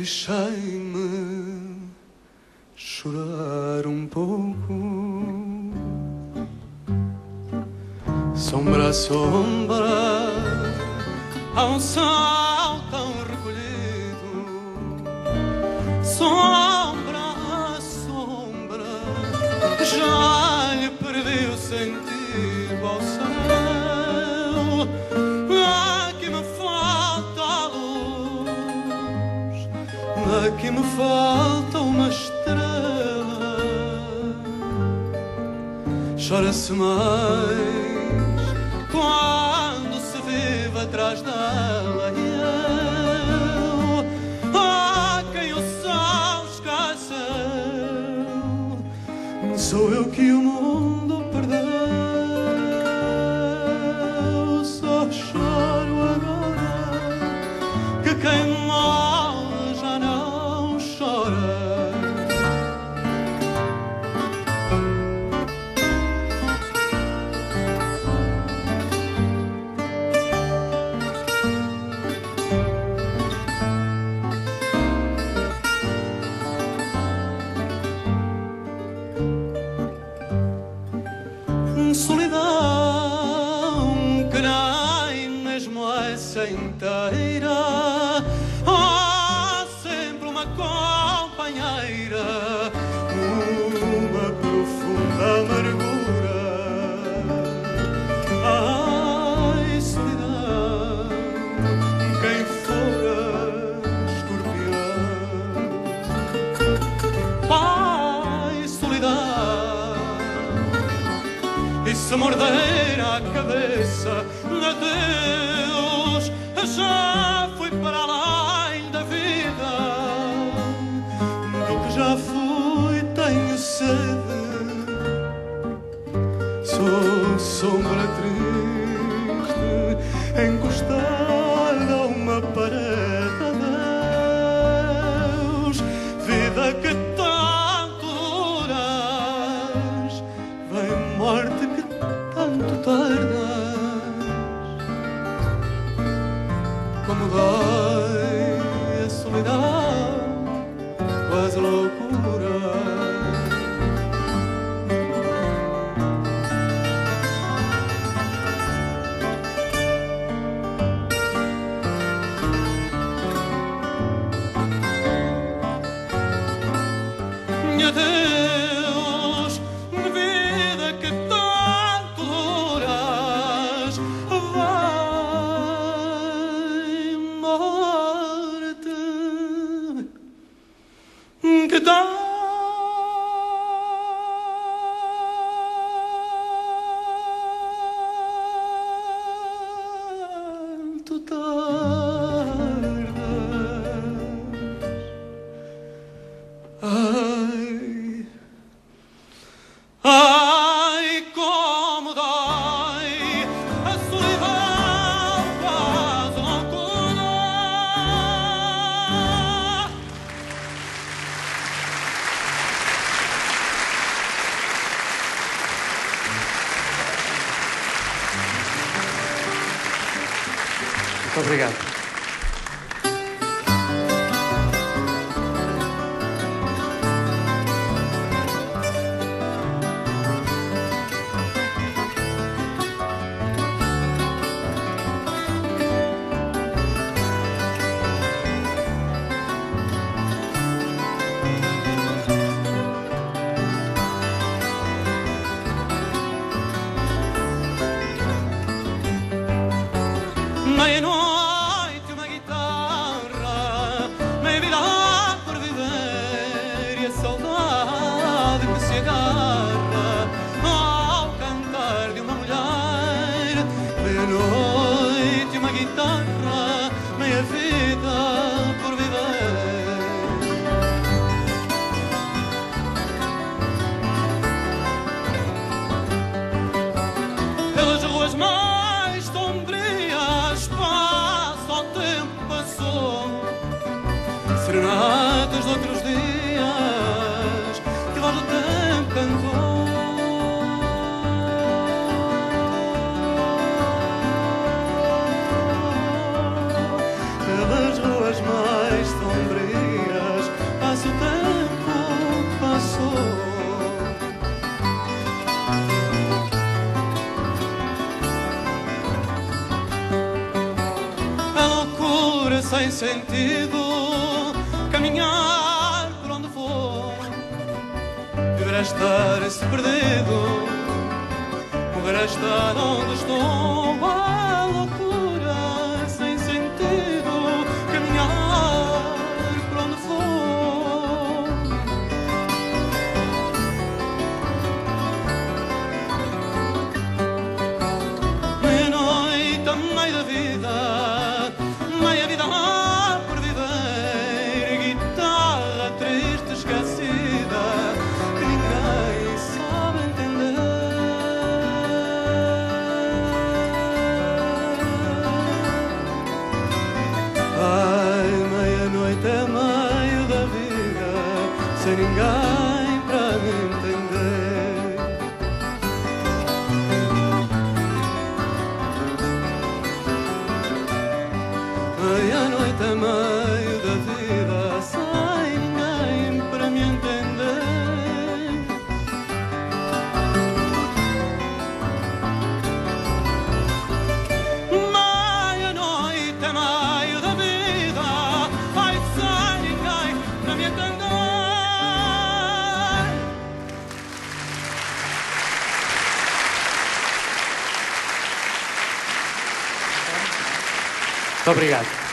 Deixei-me chorar um pouco, sombra a sombra, ao sol tão recolhido, sombra a sombra, já lhe perdi o sentido ao céu. Aqui me falta a luz, aqui me falta uma estrela. Chora-se mais quando se vive atrás dela. E eu, quem o sol esqueceu, sou eu que o mundo perdeu. Só choro agora que quem morre já não chora. Solidão que nem mesmo essa inteira, sempre uma companheira, uma profunda amargura. Ai, solidão, quem fora escorpião. Ai, solidão, e se morder a cabeça de Deus, já fui para além da vida. Do que já fui tenho sede. Sou sombra triste, encostada a uma parede. Adeus, vida que tanto duras, vem morte que tanto tardas. Como dói a solidão, quase loucura. E adeus, vida que tanto duras, vai morte que tanto tardas. Ai, ai, como dói a solidão, quase loucura. Muito obrigado. Meia-noite sem sentido, caminhar por onde for, viver a estar-se perdido, morrer a estar onde estou, a loucura sem sentido, caminhar por onde for. Meia-noite a meio da vida, meia vida por viver, guitarra triste esquecida, que ninguém sabe entender. Ai, meia-noite é meio da vida, sem ninguém para me entender. Meia-noite é meio da vida, sem ninguém para me entender. Meia-noite é meio da vida, ai, sem ninguém para me entender. Muito obrigado.